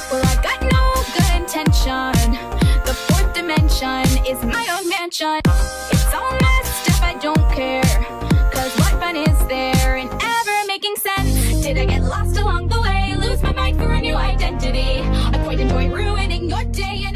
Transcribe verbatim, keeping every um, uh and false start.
Well, I got no good intention. The fourth dimension is my own mansion. It's all messed up, I don't care, cause what fun is there in ever making sense? Did I get lost along the way, lose my mind for a new identity? I quite enjoy ruining your day.